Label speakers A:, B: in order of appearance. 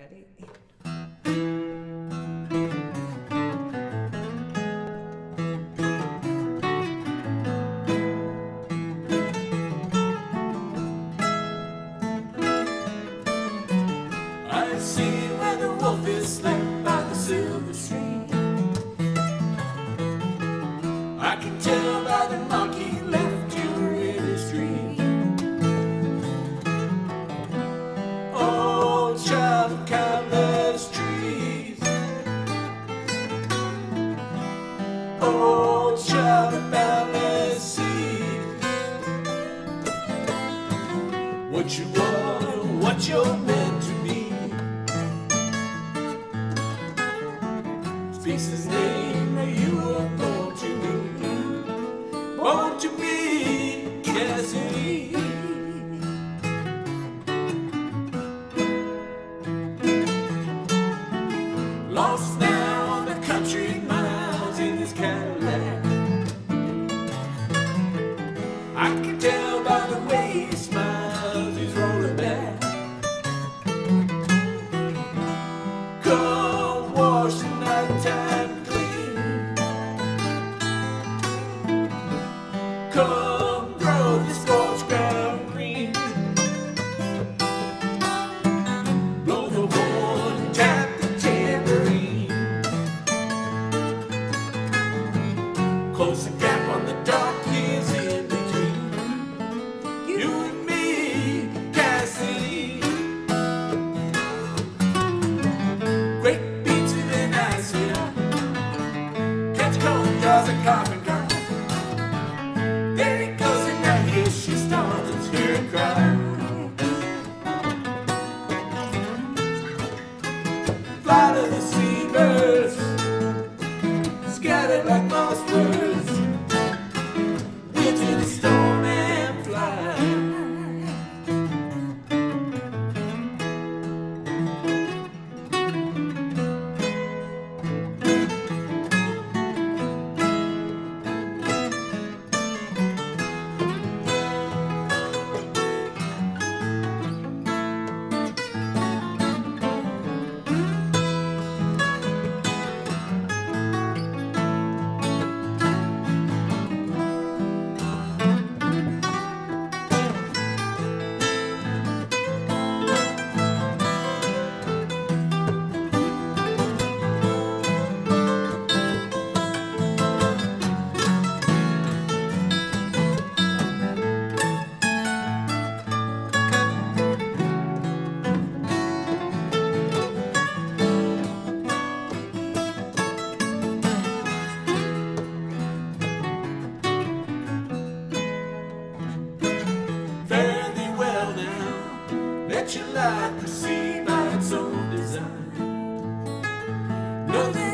A: Ready?
B: I see where the wolf is slain by the silver stream. I can tell by the mark he left you in his dream. Oh, child of countless trees. Oh, child of boundless seas. What you are, what you're meant to be. Speaks his name that you were born to me. Born to me, Cassidy. Lost now on the country miles in his Cadillac. I can tell by the way he smiles, he's rolling back. Come wash the nighttime clean. Come grow the scorched ground green. Blow the horn and tap the tambourine. Close the gap on the dark years in between. You and me, Cassidy. Great beats in the night, yeah. Catch cold, draws a coffin car. There it goes, and now here she starts to hear her cry. Fly to the seabirds, scattered like moss birds. Into the storm and fly. Fare thee well now, let your life proceed by its own design. Know that